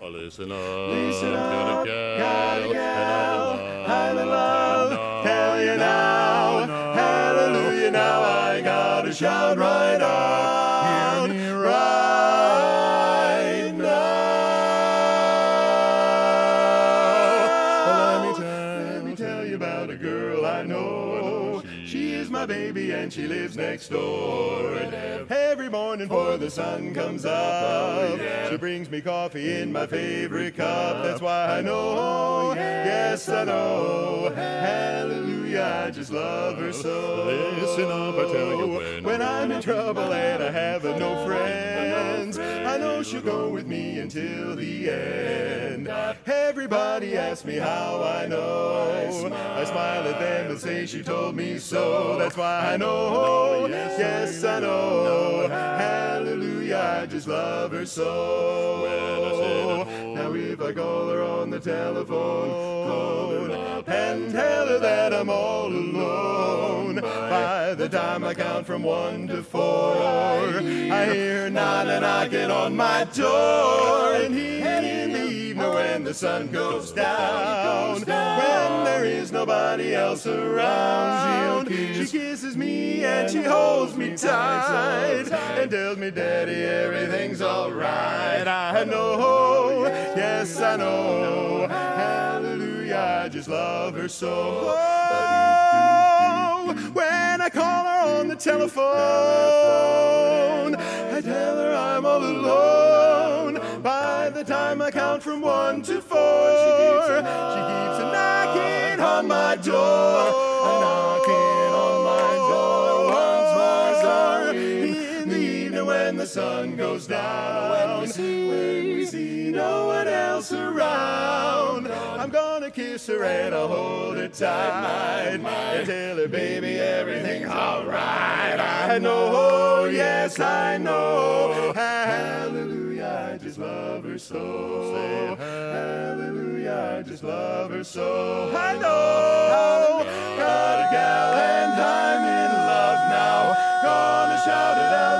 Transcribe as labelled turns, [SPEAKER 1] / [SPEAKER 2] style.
[SPEAKER 1] Listen up,
[SPEAKER 2] Listen
[SPEAKER 1] got
[SPEAKER 2] up,
[SPEAKER 1] a gal,
[SPEAKER 2] got a
[SPEAKER 1] and
[SPEAKER 2] gal,
[SPEAKER 1] I'm in love,
[SPEAKER 2] tell you now, hallelujah, now I gotta shout right out,
[SPEAKER 1] hear me
[SPEAKER 2] right now. Let me tell you about a girl I know. She is my baby and she lives next door. Every morning before the sun comes up, she brings me coffee in my favorite cup. That's why I know, yes I know, hallelujah, I just love her so.
[SPEAKER 1] Listen up, I tell you
[SPEAKER 2] when I'm in trouble and I have no friends, I know she'll go with me until the end. Everybody asks me how I know. I smile at them and say she told me so. That's why I know, yes I know, hallelujah, I just love her so. Now if I call her on the telephone and tell her that I'm all alone, by the time I count from 1 to 4, I hear her knocking on my door. And in the evening when the sun goes down, when there is nobody else around, she kisses me and she holds me tight and tells me, Daddy, everything's alright. I know, yes I know, hallelujah, I just love her so. When I call her on the telephone, I tell her I'm all alone. By the time I count from 1 to 4, she keeps a knocking on my door, knocking on my door once more. In the evening when the sun goes down, when we see no one else around, I'm gonna kiss her and I'll hold her tight and tell her, baby, everything's alright. I know, yes I know, hallelujah, I just love her so. Hallelujah, I just love her so. I know, got a gal and I'm in love now, gonna shout it out.